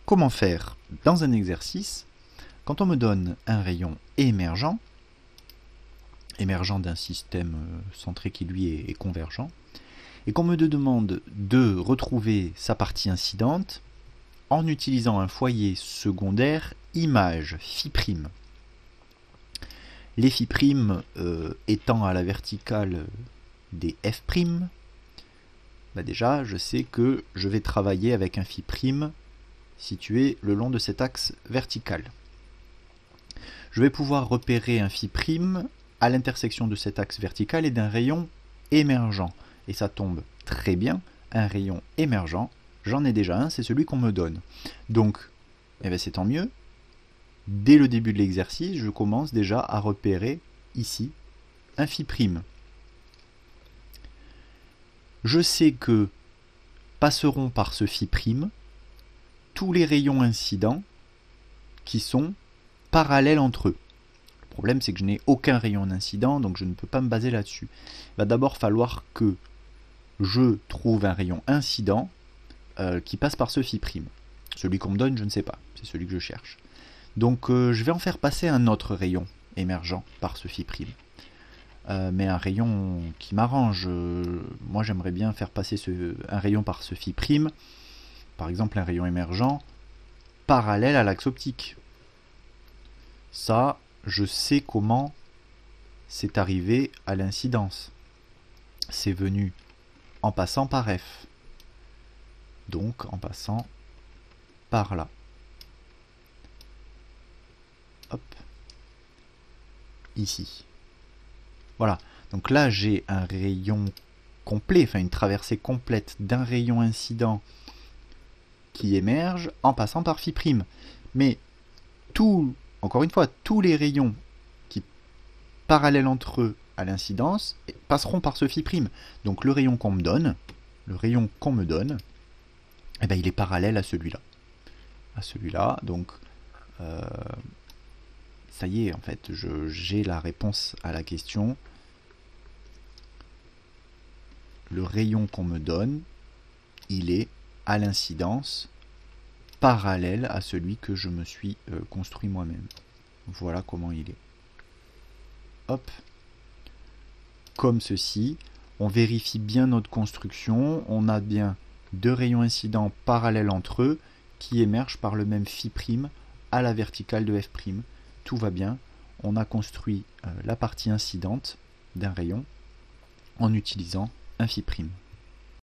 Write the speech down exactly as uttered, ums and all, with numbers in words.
comment faire dans un exercice quand on me donne un rayon émergent, émergent d'un système centré qui lui est, est convergent, et qu'on me demande de retrouver sa partie incidente en utilisant un foyer secondaire image phi'. Les phi' euh, étant à la verticale des f', bah déjà je sais que je vais travailler avec un phi' situé le long de cet axe vertical. Je vais pouvoir repérer un phi' à l'intersection de cet axe vertical et d'un rayon émergent. Et ça tombe très bien, un rayon émergent, j'en ai déjà un, c'est celui qu'on me donne. Donc, eh ben c'est tant mieux. Dès le début de l'exercice, je commence déjà à repérer ici un phi'. Je sais que passeront par ce phi' tous les rayons incidents qui sont parallèles entre eux. Le problème, c'est que je n'ai aucun rayon d'incident, donc je ne peux pas me baser là-dessus. Il va d'abord falloir que je trouve un rayon incident euh, qui passe par ce phi'. Celui qu'on me donne, je ne sais pas, c'est celui que je cherche. Donc euh, je vais en faire passer un autre rayon émergent par ce phi'. Euh, mais un rayon qui m'arrange. Euh, moi j'aimerais bien faire passer ce, un rayon par ce phi', par exemple un rayon émergent, parallèle à l'axe optique. Ça, je sais comment c'est arrivé à l'incidence. C'est venu en passant par F. Donc en passant par là. Hop. Ici. Voilà. Donc là, j'ai un rayon complet, enfin une traversée complète d'un rayon incident qui émerge en passant par phi'. Mais tout, encore une fois, tous les rayons qui parallèles entre eux à l'incidence passeront par ce phi'. Donc le rayon qu'on me donne, le rayon qu'on me donne, eh ben, il est parallèle à celui-là. À celui-là, donc euh, ça y est, en fait, j'ai la réponse à la question. Le rayon qu'on me donne, il est à l'incidence parallèle à celui que je me suis euh, construit moi-même. Voilà comment il est. Hop. Comme ceci. On vérifie bien notre construction. On a bien deux rayons incidents parallèles entre eux qui émergent par le même phi' à la verticale de f'. Tout va bien. On a construit euh, la partie incidente d'un rayon en utilisant un phi'.